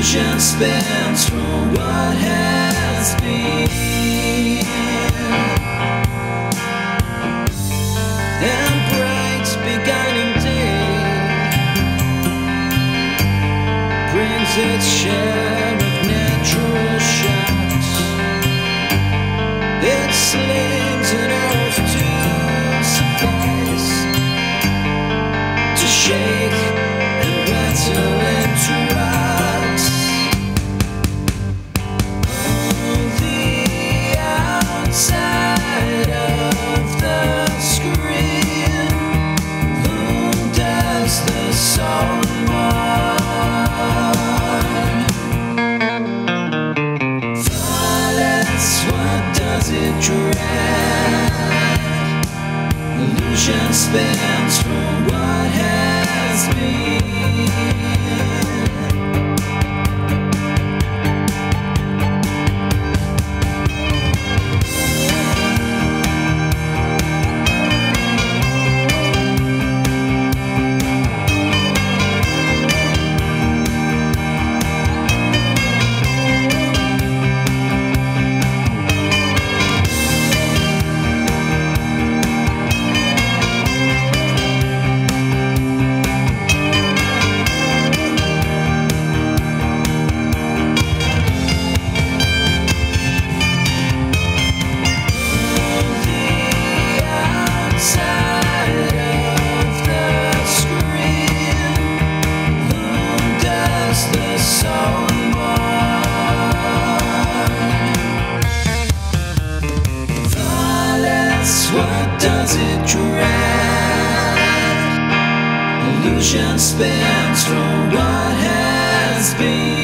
Illusion spins from what has been, and bright beginning day brings its share of natural shocks. It slings and arrows to suffice to shake and rattle into rocks. On the outside of the screen, whom does the soul mourn? Violence, what does it dread? Illusion spins from what has been. What does it dread? Illusion spins from what has been.